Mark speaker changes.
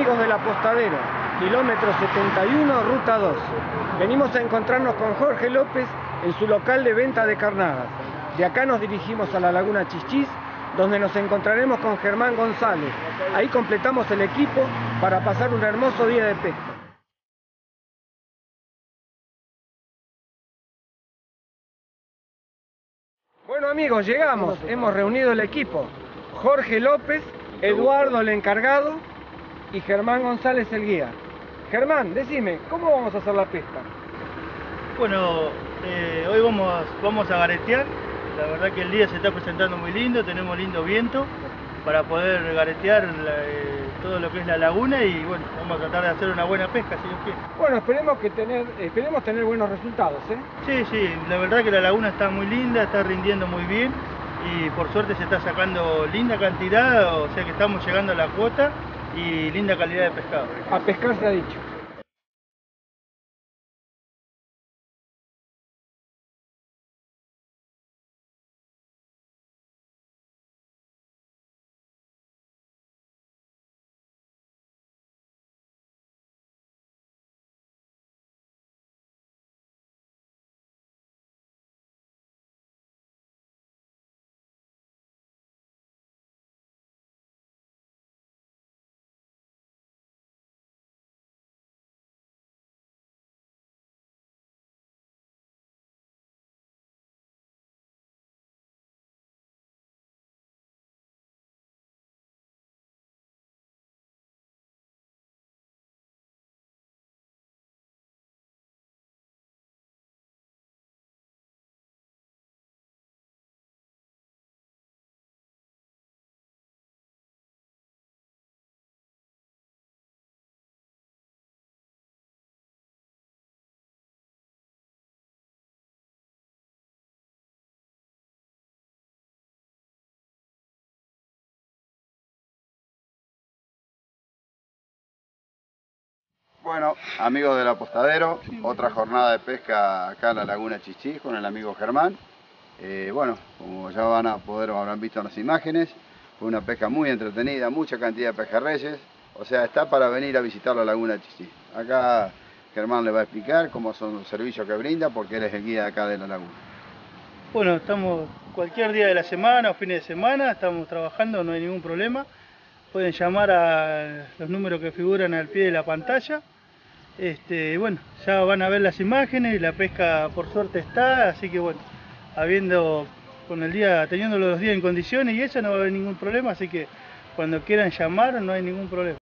Speaker 1: amigos del Apostadero, kilómetro 71, ruta 2. Venimos a encontrarnos con Jorge López en su local de venta de carnadas. De acá nos dirigimos a la Laguna Chichís, donde nos encontraremos con Germán González. Ahí completamos el equipo para pasar un hermoso día de pesca. Bueno amigos, llegamos, hemos reunido el equipo. Jorge López, Eduardo el encargado y Germán González el guía. Germán, decime, ¿cómo vamos a hacer la pesca?
Speaker 2: Bueno, hoy vamos a garetear. La verdad que el día se está presentando muy lindo, tenemos lindo viento para poder garetear todo lo que es la laguna y bueno, vamos a tratar de hacer una buena pesca si Dios quiere.
Speaker 1: Bueno, esperemos tener buenos resultados, ¿eh?
Speaker 2: Sí, la verdad que la laguna está muy linda, está rindiendo muy bien y por suerte se está sacando linda cantidad, o sea que estamos llegando a la cuota y linda calidad de pescado.
Speaker 1: A pescar se ha dicho.
Speaker 3: Bueno, amigos del Apostadero, otra jornada de pesca acá en la Laguna Chichís con el amigo Germán. Bueno, como ya habrán visto en las imágenes, fue una pesca muy entretenida, mucha cantidad de pejerreyes, o sea, está para venir a visitar la Laguna Chichís. Acá Germán le va a explicar cómo son los servicios que brinda, porque él es el guía de acá de la laguna.
Speaker 2: Bueno, estamos cualquier día de la semana o fines de semana, estamos trabajando, no hay ningún problema. Pueden llamar a los números que figuran al pie de la pantalla. Bueno, ya van a ver las imágenes y la pesca por suerte está, así que bueno, teniendo los días en condiciones y eso no va a haber ningún problema, así que cuando quieran llamar no hay ningún problema.